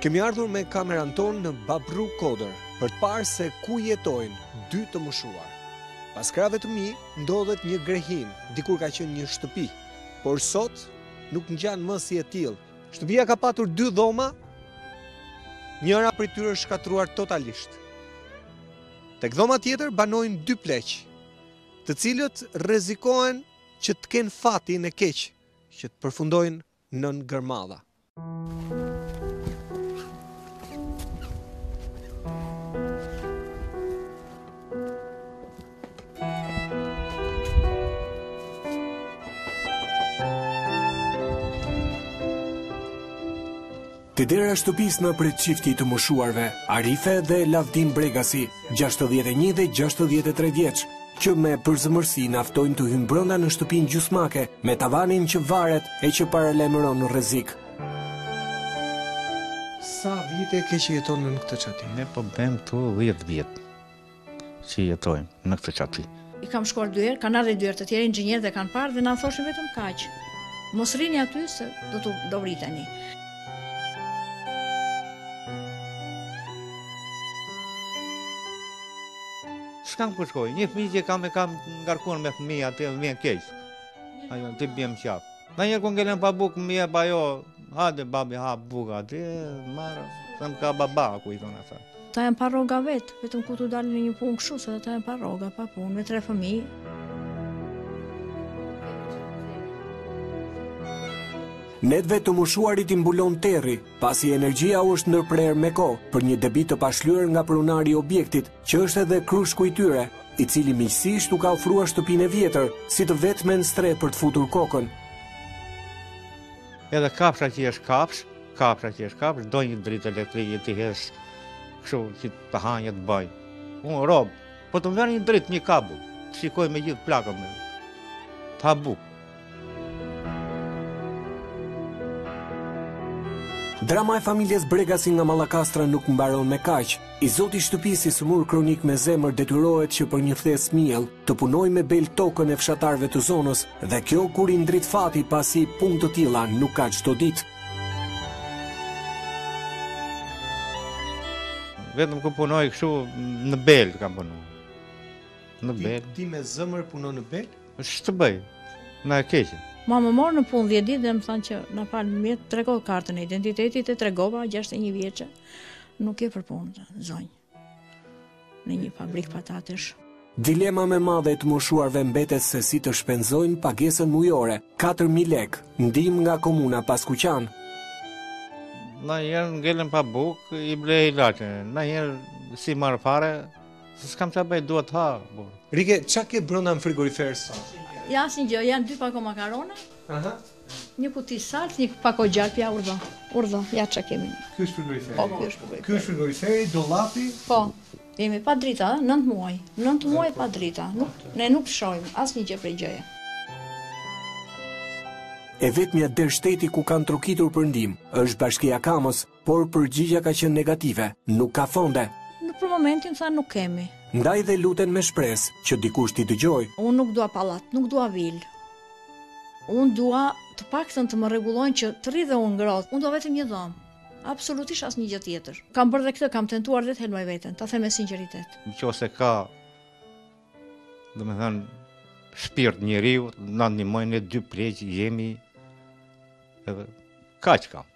Kemi ardhur me kameran tonë në Babru Kodër për të parë se ku jetojnë dy të moshuar. Pas krave të mi, ndodhet një grehim, dikur ka qenë një shtëpi, por sot nuk ngjan më si e tillë. Shtëpia ka patur dy dhoma, njëra prej tyre është shkatruar totalisht. Tek dhoma tjetër banojnë dy pleq, të cilët rrezikohen që të kenë fatin e keq, që të përfundojnë nën gërmadha. Të dera shtëpisë në pret çifti të moshuarve, Arife dhe Lavdin Bregasi, 61 dhe 63 vjeç, që me përzemërsi naftojnë të hynë brenda në shtëpinë gjysmake, me tavanin që varet e që paralajmëron në rrezik. Sa vite ke që jeton në këtë çati? Ne po bëjmë këtu 10 vjet që jetojmë në këtë çati. I kam shkuar 2 herë, kanë ardhur 2 herë të tjerë inxhinier dhe kanë parë dhe na thoshin vetëm kaq. Mos rrini aty se do vriteni. S'kam ku shkoj, një fëmijë që kam ngarkuar me fëmijë aty më vjen keq. Ajo ti bjem qaf. Na një kur ngelen pa bukë më pa jo, hajde babi ha bukë aty, marr, them ka baba ku i thon ata. Ta janë pa rroga vet, vetëm ku tu dalin në një punë kështu, se ata janë pa rroga, pa punë, me 3 fëmijë. Netve të moshuarit i mbulon terri, pasi energjia është ndërprer me kohë për një debit të pashlyer nga pronari i objektit, që është edhe krushku i tyre, i cili miqësisht u ka ofruar shtëpinë e vjetër, si të vetmen stre për të futur kokën. Edhe kafsha që është kafsh, do një dritë elektrike ti hes, kështu që të hanje të baj. Unë rob, po të më vjen një dritë, një kabull, të shikoj me gjithë plakën me. Ta buk. Drama e familjes Bregasi nga Mallakastra nuk mbaron me kaq. I zoti shtëpisë i sëmur kronik me zemër detyrohet që për një ftesë miell të punojë me bel tokën e fshatarëve të zonës, dhe kjo kur i ndrit fati pasi punë të tilla nuk ka çdo ditë. Vetëm ku punoj kështu në bel kam punuar. Në bel. Ti me zemër punon në bel? Ç'të bëj? Na e keqë. Ma më morë në punë 10 ditë dhe më thanë që na falë mjetë, tregoj kartën e identitetit e tregova 61 vjeçë. Nuk e për punë, zonjë. Në një fabrikë patatesh. Dilema me madhe të moshuarve mbetet se si të shpenzojnë pagesën mujore, 4.000 lek, ndihmë nga komuna Paskuqan. Na herë ngelen pa bukë, i blej ilaçe. Na herë si marr fare, se s'kam çfarë bëj, duhet ha. Rike, çka ke brenda në frigorifer sot? Ja, asnjë gjë, janë 2 pako makarona, një kuti salcë, një pako gjalp, ja urdhë, ja çka kemi. Ky është frigoriferi? Po, ky është frigoriferi. Ky është frigoriferi, dollapi? Po, jemi pa drita, 9 muaj. 9 muaj pa drita. Ne nuk shohim asnjë gjë prej gjëje. E vetmja dershteti ku kanë trokitur për ndihmë është Bashkia Kamës, por përgjigja ka qenë negative, nuk ka fonde. Në për momentin tha nuk kemi. Ndaj dhe luten me shpresë që dikush t'i dëgjoj. Unë nuk dua pallat, nuk dua vil. Unë dua të paktën të më rregullojnë që të rri dhe unë ngrohtë. Unë dua vetëm një dhomë. Absolutisht asnjë gjë tjetër. Kam bërë dhe këtë, kam tentuar dhe të helmoj veten, ta them me sinqeritet. Nëse ka, domethënë, shpirt njeriu, na ndihmojnë ne 2 pleq jemi edhe kaq kam.